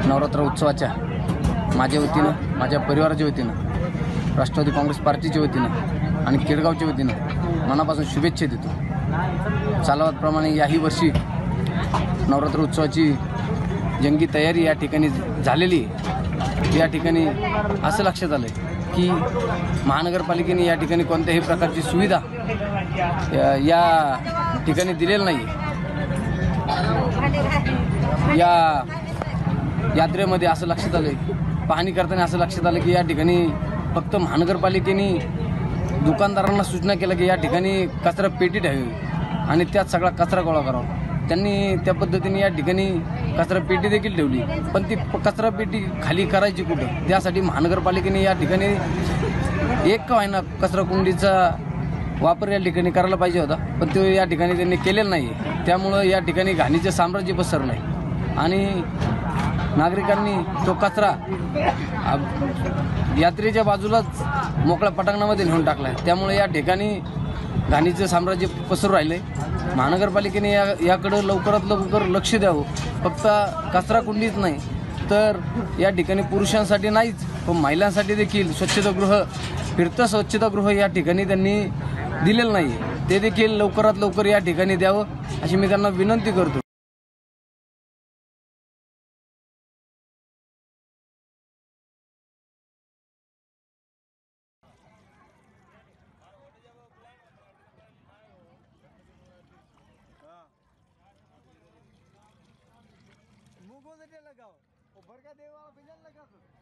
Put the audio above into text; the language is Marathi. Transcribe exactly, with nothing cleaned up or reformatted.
नवरात्र उत्सवाच्या माझ्या वतीनं, माझ्या परिवाराच्या वतीनं, राष्ट्रवादी काँग्रेस पार्टीच्या वतीनं आणि केडगावच्या वतीनं मनापासून शुभेच्छा देतो। चालवाप्रमाणे याही वर्षी नवरात्र उत्सवाची जंगी तयारी या ठिकाणी झालेली आहे। या ठिकाणी असं लक्षात आलं की महानगरपालिकेने या ठिकाणी कोणत्याही प्रकारची सुविधा या ठिकाणी दिलेली नाही। या यात्रेमध्ये असं लक्षात आलं, पाहणी करताना असं लक्षात आलं की या ठिकाणी फक्त महानगरपालिकेने दुकानदारांना सूचना केल्या की या ठिकाणी कचरा पेटी ठेवावी आणि त्यात सगळा कचरा गोळा करावा। त्यांनी त्या पद्धतीने या ठिकाणी कचरा पेटी देखील ठेवली, पण ती कचरा पेटी खाली करायची कुठं? त्यासाठी महानगरपालिकेने या ठिकाणी एक का होईना कचरा कुंडीचा वापर या ठिकाणी करायला पाहिजे होता, पण तो या ठिकाणी त्यांनी केलेला नाही। त्यामुळं या ठिकाणी घाणीचे साम्राज्य पसरलं आहे आणि नागरिकांनी तो कचरा यात्रेच्या बाजूलाच मोकळ्या पटांगणामध्ये नेऊन टाकला आहे। त्यामुळे या ठिकाणी घाणीचं साम्राज्य पसरू राहिले। महानगरपालिकेने या याकडं लवकरात लवकर लक्ष द्यावं। फक्त कचरा कुंडीच नाही तर या ठिकाणी पुरुषांसाठी नाहीच पण महिलांसाठी देखील स्वच्छतागृह, फिरतं स्वच्छतागृह या ठिकाणी त्यांनी दिलेलं नाही, ते देखील लवकरात लवकर या ठिकाणी द्यावं अशी मी त्यांना विनंती करतो। मुगो से लगाओ, ऊपर का देवा बिजल लगा।